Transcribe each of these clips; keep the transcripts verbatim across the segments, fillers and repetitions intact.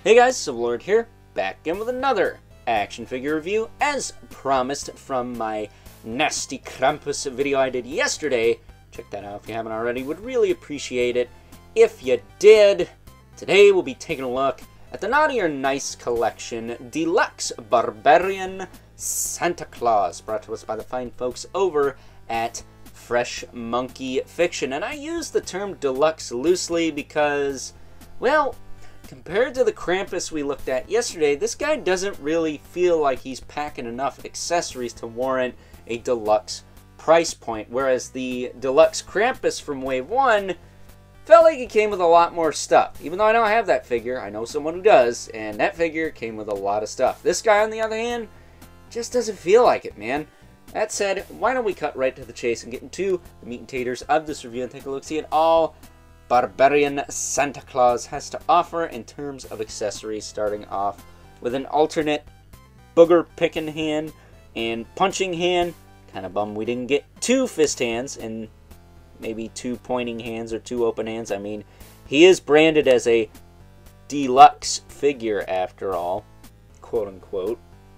Hey guys, Civilord here, back again with another action figure review, as promised from my Nasty Krampus video I did yesterday. Check that out if you haven't already, would really appreciate it if you did. Today we'll be taking a look at the Naughty or Nice Collection Deluxe Barbarian Santa Claus, brought to us by the fine folks over at Fresh Monkey Fiction. And I use the term deluxe loosely because, well, compared to the Krampus we looked at yesterday, this guy doesn't really feel like he's packing enough accessories to warrant a deluxe price point, whereas the deluxe Krampus from Wave one felt like it came with a lot more stuff. Even though I don't have that figure, I know someone who does, and that figure came with a lot of stuff. This guy, on the other hand, just doesn't feel like it, man. That said, why don't we cut right to the chase and get into the meat and taters of this review and take a look-see at all Barbarian Santa Claus has to offer in terms of accessories, starting off with an alternate booger picking hand and punching hand. Kind of bummed we didn't get two fist hands and maybe two pointing hands or two open hands. I mean, he is branded as a deluxe figure after all, quote unquote.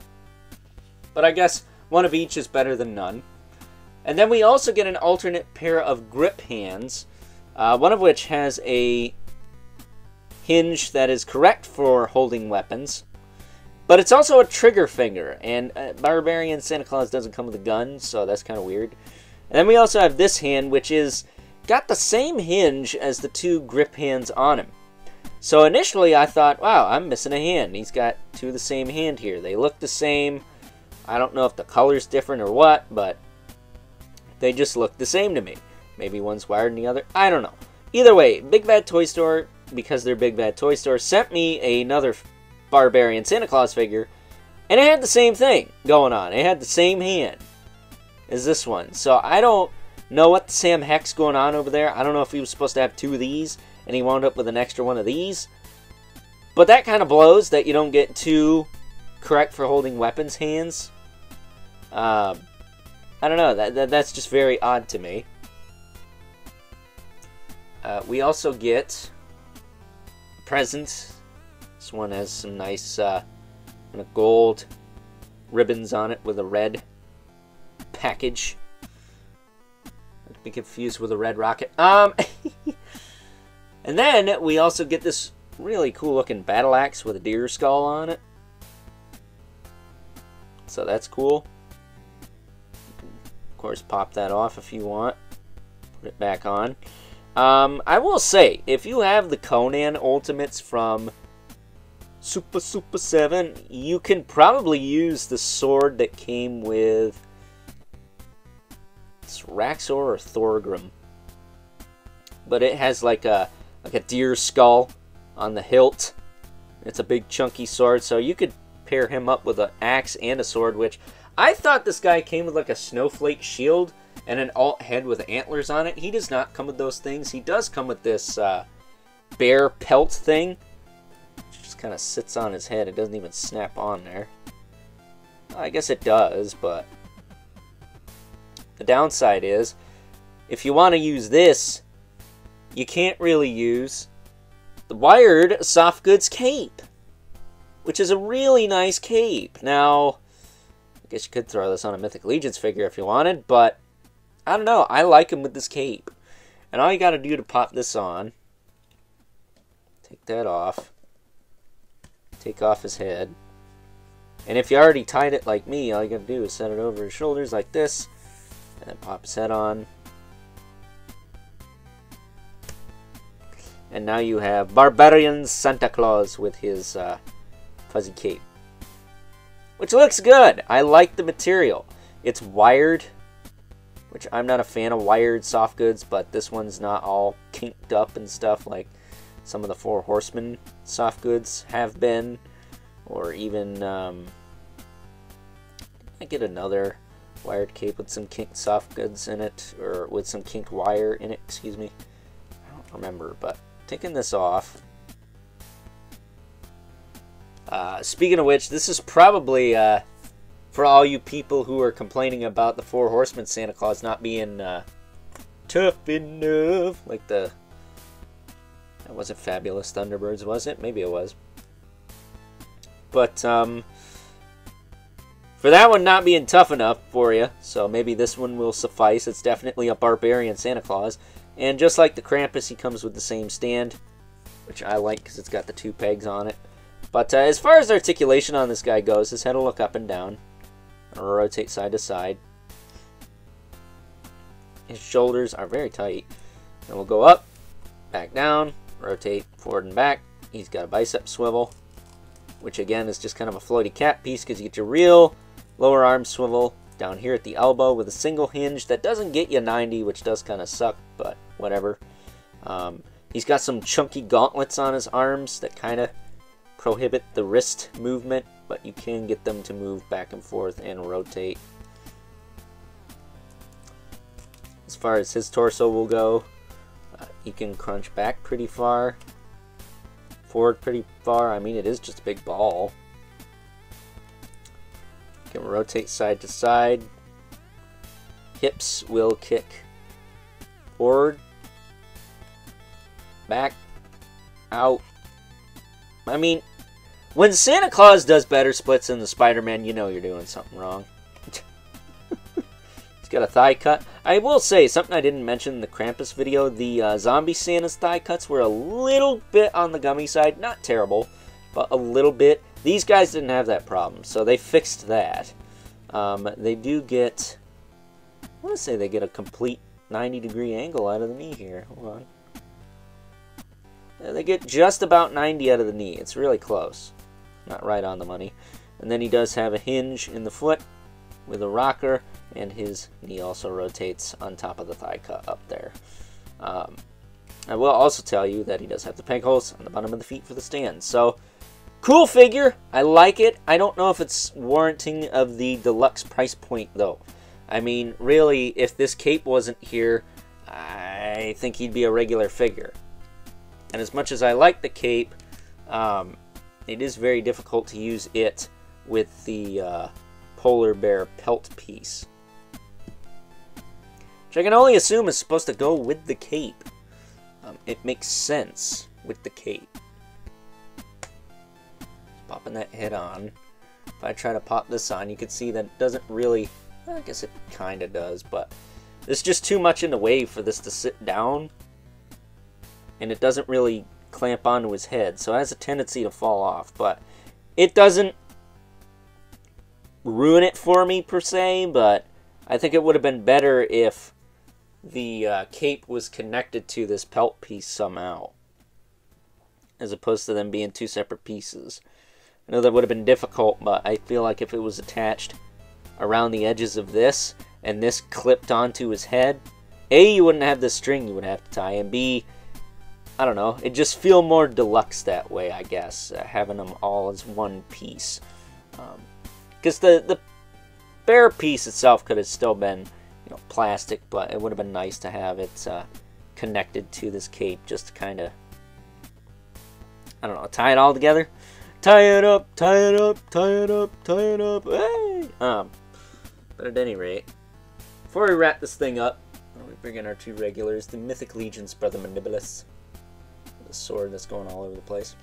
But I guess one of each is better than none. And then we also get an alternate pair of grip hands. Uh, one of which has a hinge that is correct for holding weapons, but it's also a trigger finger, and uh, Barbarian Santa Claus doesn't come with a gun, so that's kind of weird. And then we also have this hand, which is got the same hinge as the two grip hands on him. So initially I thought, wow, I'm missing a hand. He's got two of the same hand here. They look the same. I don't know if the color's different or what, but they just look the same to me. Maybe one's wired than the other. I don't know. Either way, Big Bad Toy Store, because they're Big Bad Toy Store, sent me another Barbarian Santa Claus figure, and it had the same thing going on. It had the same hand as this one. So I don't know what the Sam Heck's going on over there. I don't know if he was supposed to have two of these, and he wound up with an extra one of these. But that kind of blows that you don't get two correct for holding weapons hands. Um, I don't know. That, that That's just very odd to me. Uh, we also get a present. This one has some nice uh, kind of gold ribbons on it with a red package. Not to be confused with a red rocket. Um, and then we also get this really cool looking battle axe with a deer skull on it. So that's cool. You can, of course, pop that off if you want. Put it back on. Um, I will say, if you have the Conan Ultimates from Super Super seven, you can probably use the sword that came with it's Raxor or Thorgrim. But it has like a like a deer skull on the hilt. It's a big chunky sword, so you could pair him up with an axe and a sword, which I thought this guy came with like a snowflake shield and an alt head with antlers on it. He does not come with those things. He does come with this uh, bear pelt thing, which just kind of sits on his head. It doesn't even snap on there. I guess it does, but the downside is, if you want to use this, you can't really use the wired soft goods cape, which is a really nice cape. Now, I guess you could throw this on a Mythic Legions figure if you wanted, but I don't know. I like him with this cape. And all you got to do to pop this on, take that off, take off his head. And if you already tied it like me, all you got to do is set it over his shoulders like this, and then pop his head on. And now you have Barbarian Santa Claus with his uh, fuzzy cape, which looks good. I like the material. It's wired, which I'm not a fan of wired soft goods, but this one's not all kinked up and stuff like some of the Four Horsemen soft goods have been, or even um, I get another wired cape with some kinked soft goods in it, or with some kinked wire in it, excuse me. I don't remember, but taking this off. Uh, speaking of which, this is probably uh, for all you people who are complaining about the Four Horsemen Santa Claus not being uh, tough enough, like the, that wasn't Fabulous Thunderbirds, was it? Maybe it was. but um, for that one not being tough enough for you, so maybe this one will suffice. It's definitely a barbarian Santa Claus. And just like the Krampus, he comes with the same stand, which I like because it's got the two pegs on it. But uh, as far as articulation on this guy goes, his head will look up and down, or rotate side to side. His shoulders are very tight. And we'll go up, back down, rotate forward and back. He's got a bicep swivel, which again is just kind of a floaty cat piece because you get your real lower arm swivel down here at the elbow with a single hinge that doesn't get you ninety, which does kind of suck, but whatever. Um, he's got some chunky gauntlets on his arms that kind of prohibit the wrist movement, but you can get them to move back and forth and rotate. As far as his torso will go, uh, he can crunch back pretty far, forward pretty far. I mean, it is just a big ball. Can rotate side to side. Hips will kick forward, back, out. I mean, when Santa Claus does better splits than the Spider-Man, you know you're doing something wrong. He's got a thigh cut. I will say, something I didn't mention in the Krampus video, the uh, Zombie Santa's thigh cuts were a little bit on the gummy side. Not terrible, but a little bit. These guys didn't have that problem, so they fixed that. Um, they do get, I want to say they get a complete ninety degree angle out of the knee here. Hold on. Yeah, they get just about ninety out of the knee. It's really close. Not right on the money. And then he does have a hinge in the foot with a rocker, and his knee also rotates on top of the thigh cut up there. Um, I will also tell you that he does have the peg holes on the bottom of the feet for the stand. So, cool figure. I like it. I don't know if it's warranting of the deluxe price point, though. I mean, really, if this cape wasn't here, I think he'd be a regular figure. And as much as I like the cape, um, it is very difficult to use it with the uh, polar bear pelt piece, which I can only assume is supposed to go with the cape. Um, it makes sense with the cape. Popping that head on. If I try to pop this on, you can see that it doesn't really, I guess it kind of does, but there's just too much in the way for this to sit down, and it doesn't really clamp onto his head, so it has a tendency to fall off, but it doesn't ruin it for me per se, but I think it would have been better if the uh, cape was connected to this pelt piece somehow, as opposed to them being two separate pieces. I know that would have been difficult, but I feel like if it was attached around the edges of this, and this clipped onto his head, A, you wouldn't have the string you would have to tie, and B, I don't know, it'd just feel more deluxe that way, I guess, uh, having them all as one piece. Because um, the, the bear piece itself could have still been, you know, plastic, but it would have been nice to have it uh, connected to this cape, just to kind of, I don't know, tie it all together. Tie it up, tie it up, tie it up, tie it up, hey! Um, but at any rate, before we wrap this thing up, we bring in our two regulars, the Mythic Legion's Brother Mandibulas. The sword that's going all over the place.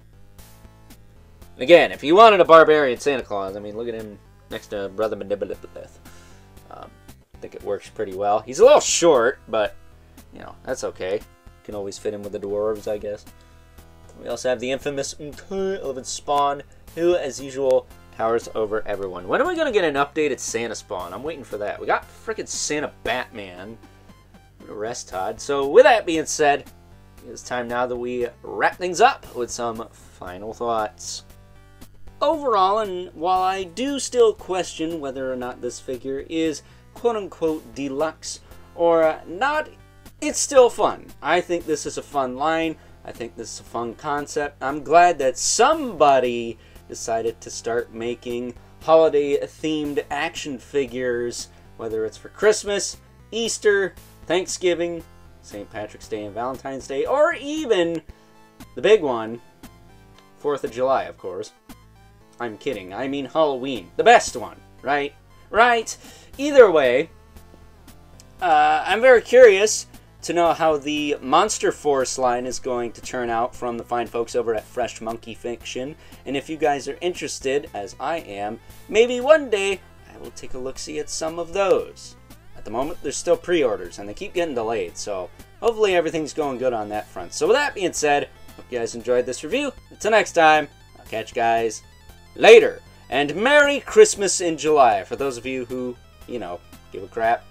And again, if you wanted a barbarian Santa Claus, I mean, look at him next to Brother Mandibulas. Um, I think it works pretty well. He's a little short, but, you know, that's okay. Can always fit in with the dwarves, I guess. We also have the infamous Eleven Spawn, who, as usual, towers over everyone. When are we going to get an updated Santa Spawn? I'm waiting for that. We got frickin' Santa Batman. Rest Todd. So, with that being said, it's time now that we wrap things up with some final thoughts. Overall, and while I do still question whether or not this figure is quote-unquote deluxe or not, it's still fun. I think this is a fun line. I think this is a fun concept. I'm glad that somebody decided to start making holiday-themed action figures, whether it's for Christmas, Easter, Thanksgiving, Saint Patrick's Day and Valentine's Day, or even the big one, fourth of July, of course. I'm kidding. I mean Halloween. The best one, right? Right? Either way, uh, I'm very curious to know how the Monster Force line is going to turn out from the fine folks over at Fresh Monkey Fiction. And if you guys are interested, as I am, maybe one day I will take a look-see at some of those. At the moment, there's still pre-orders, and they keep getting delayed, so hopefully everything's going good on that front. So with that being said, hope you guys enjoyed this review. Until next time, I'll catch you guys later. And Merry Christmas in July, for those of you who, you know, give a crap.